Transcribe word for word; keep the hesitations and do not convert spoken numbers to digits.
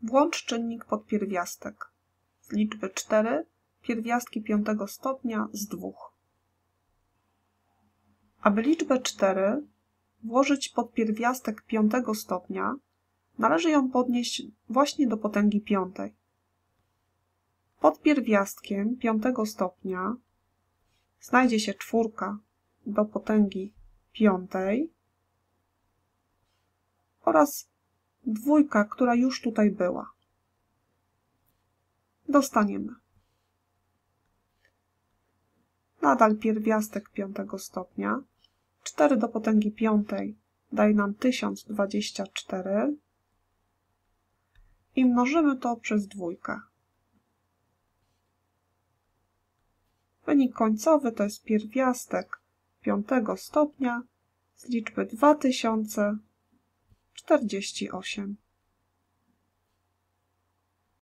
Włącz czynnik podpierwiastek. Z liczby cztery pierwiastki piątego stopnia z dwóch. Aby liczbę cztery włożyć pod pierwiastek piątego stopnia, należy ją podnieść właśnie do potęgi piątej. Pod pierwiastkiem piątego stopnia znajdzie się czwórka do potęgi piątej oraz dwójka, która już tutaj była. Dostaniemy nadal pierwiastek piątego stopnia. cztery do potęgi piątej daje nam tysiąc dwadzieścia cztery i mnożymy to przez dwójkę. Wynik końcowy to jest pierwiastek piątego stopnia z liczby dwa tysiące czterdzieści osiem.